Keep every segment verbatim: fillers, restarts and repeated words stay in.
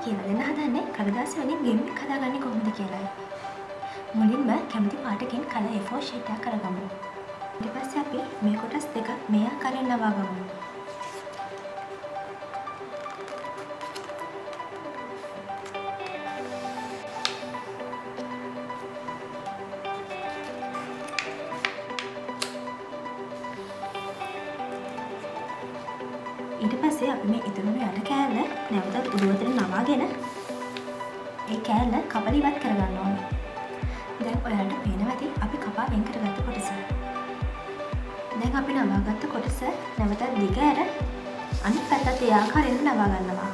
කියලා දෙන්න හදන්නේ කඩදාසි වලින් ගෙම් එක හදාගන්නේ කොහොමද කියලායි. මුලින්ම කැමති පාටකින් කලර් A four sheet එකක් කරගමු. ඊට පස්සේ අපි මේ කොටස් දෙක මේ ආකාරයෙන් ලවා ගමු. ඊට පස්සේ අපි මේ ඉතුරුණු යට කෑල්ල නැවතත් උඩුවතට නවාගෙන ඒ කෑල්ල කපලා ඉවත් කරගන්න ඕනේ. දැන් ඔයාලට පේනවා ඇති අපි කපා වෙන් කරගත්ත කොටස. දැන් අපි නවාගත්ත කොටස නැවතත් දිග ඇර අනිත් පැත්තට ඒ ආකාරයෙන් නවා ගන්නවා.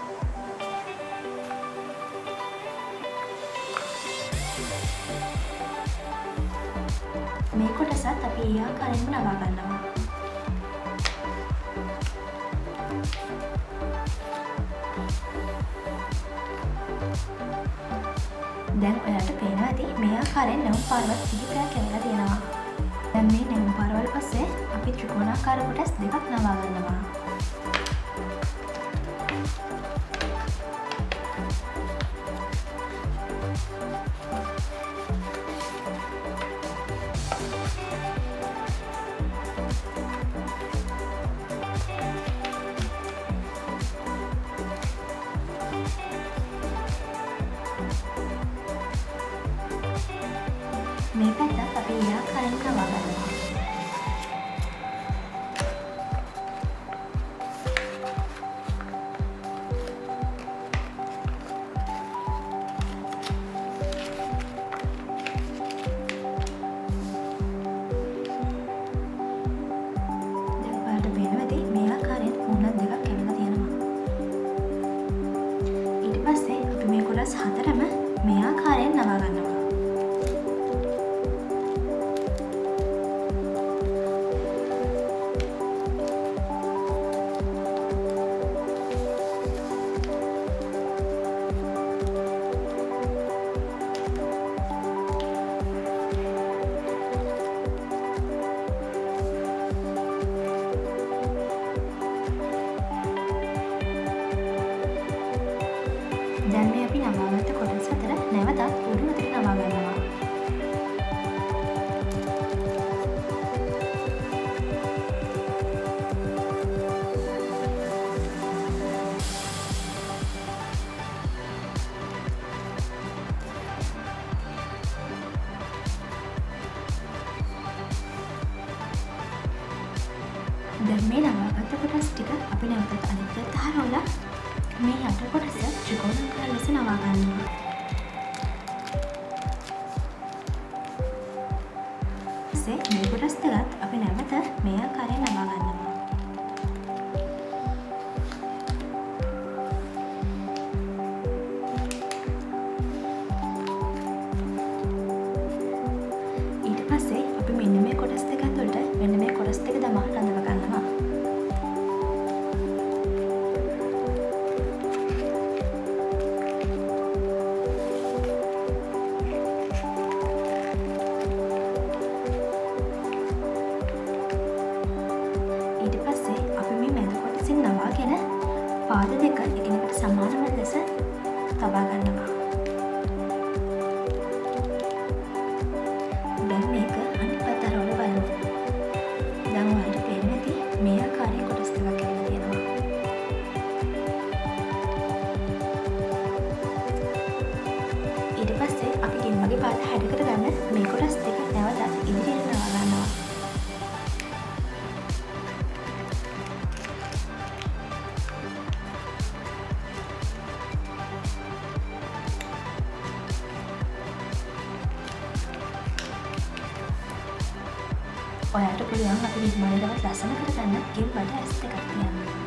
මේ කොටසත් අපි ඒ ආකාරයෙන්ම නවා ගන්නවා. දැන් ඔයාලට පේනවා ඇති මේ ආකාරයෙන් නැවුම් පාරවල් කිහිපයක් කැවලා තියෙනවා. දැන් මේ නැවුම් පාරවල් පස්සේ අපි ත්‍රිකෝණාකාර කොටස් දෙකක් නවා ගන්නවා. මේ පැත්තත් අපි ඒ ආකාරයෙන් නවා ගන්නවා. දැන් ඔයාලට පේනවා ඇති මේ ආකාරයෙන් මුහුණක් දෙකක් කැවිලා තියෙනවා. ඊට පස්සේ අපි මේ කොටස් හතරම මේ ආකාරයෙන් නවා ගන්නවා. දැන් මේ අපි නවාගත්ත කොටස් අතර නැවතත් උඩුවතට නවා ගන්නවා. දැන් මේ නවාගත්ත කොටස් ටික අපි නැවතත් අනිත් පැත්ත හරවලා මේ යට කොටස ත්‍රිකෝණාකාර ලෙස නවා ගන්නවා. ඊපස්සේ මේ කොටස් දෙකත් අපි නැවත මේ ආකාරයෙන් නවා ගන්නවා. ඊට පස්සේ අපි මෙන්න මේ කොටස් දෙක ඇතුළට මෙන්න මේ කොටස් දෙක දමා රඳව ගන්නවා. ඊට පස්සේ අපි මේ මැද කොටසින් නවාගෙන පාද දෙක එකිනෙකට සමානව ලෙස තබා ගන්නවා. දැන් මේක අනිත් පැත්ත හරවලා බලමු. දැන් ඔයාලට පේනවා ඇති මේ ආකාරයේ කොටස් දෙකක් ඇවිල්ලා තියෙනවා. ඊට පස්සේ අපි ගෙම්මගේ පාද හැඩකට ගන්න මේ කොටස් දෙක නැවතත් ඉදිරියට නවා ගන්නවා. ඔයාලට පුළුවන් අපි නිර්මාණය දවස් ලස්සන කරගන්න ගෙම් වල ඇස් දෙකක් තියන්න.